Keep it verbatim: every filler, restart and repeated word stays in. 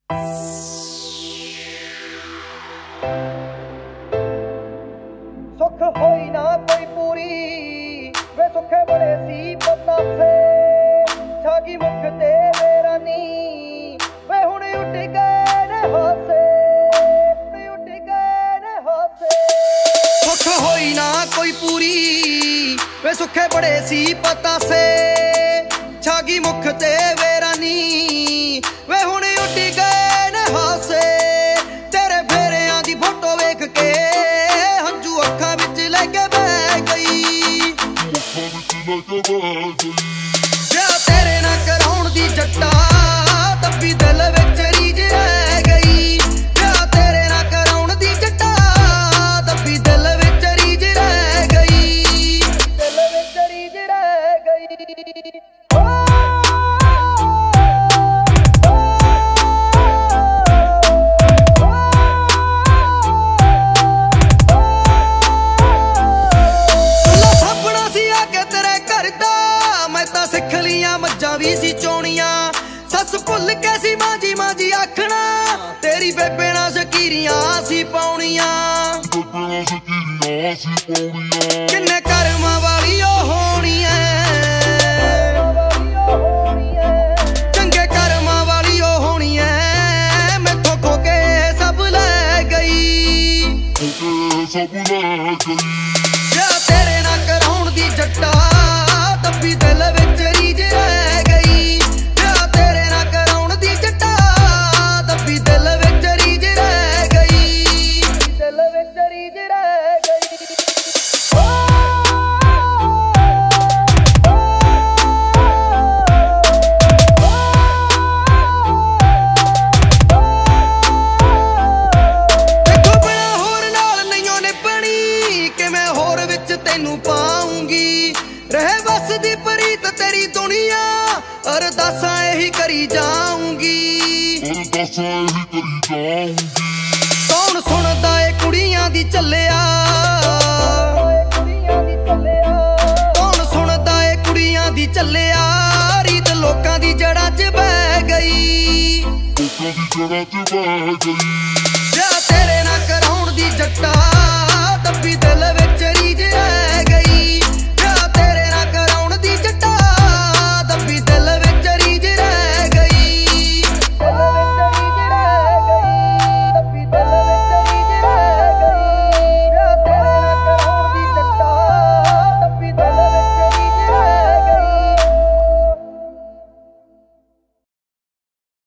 सुख होई ना कोई पूरी वे सुखे बड़े सी बतासे छागी मुख ते रानी वे हुण उठ गए ने हासे उठ गए ने हासे। सुख होई ना कोई पूरी वे सुखे बड़े सी बतासे छागी मुख ते रानी वे हुण उठ गए ने हासे। तेरे फेरियां दी फोटो वेख के हंजू अखां विच लैके बह गई ब्याह तेरे ना कराउण दी जट्टा तब्बी दिल विच रीझ रह गई। ब्याह तेरे ना कराउण दी जट्टा तब्बी दिल विच रीझ रह गई दिल विच रीझ रह गई। सिख लिया मज्जा भी सी चोनिया सस भुल के सी मांजी मांजी आखना तेरी बेबे ना शकीरियां सी पाउनियां किन्ने कर्मा वाली ओ होनी है चंगे कर्मा वाली ओ होनी है मैथों खो के सब ले गई क्या तेरे ना कराउण दी जट्टा तब्बी दिल विच रीझ रह गई। ब्याह तेरे ना कराउण दी जट्टा तब्बी दिल विच रीझ रह गई दिल विच रीझ रह गई। देखो बिना होर नाल नहीं निभणी किवें होर विच तैनूं पाऊंगी रहे बस दी प्रीत तेरी दुनिया अरदासा यही करी जाऊंगी कौन सुनदा ए कुड़ियां दी चलिया कौन सुनदा ए कुड़ियां दी चलिया रीत लोकां दी जड़ां च बह गई ब्याह तेरे ना कराउण दी जट्टा तब्बी दिल विच रीझ रह गई।